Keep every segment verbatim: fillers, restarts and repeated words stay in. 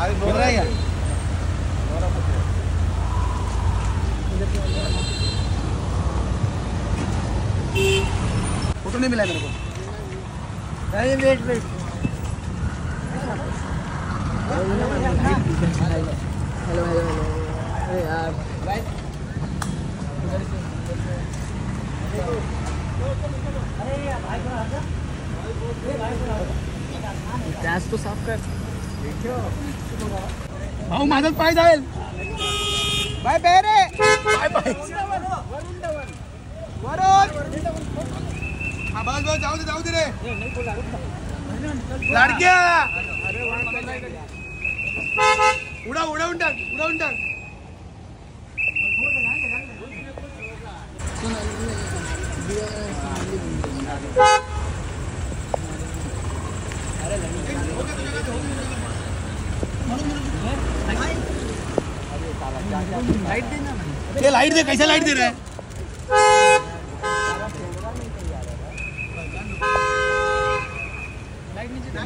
बोल रहा है क्या? फोटो नहीं मिला मेरे को। अरे wait wait hello hello hello अरे यार गैस तो साफ कर। भाऊ माझं पाय जाईल। बाय बाय रे बाय बाय वरुण। हाँ बस बस जाऊ दे जाऊ दे रे लाडक्या। उडा उडवून टाक उडवून टाक। लाइट देना ये लाइट दे। कैसे लाइट दे रहे हैं? लाइट नीचे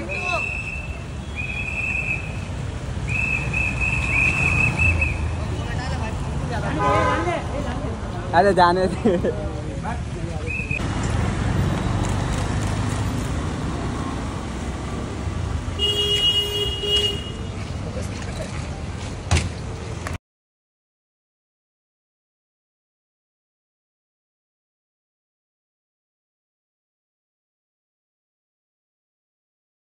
अरे जाने दे।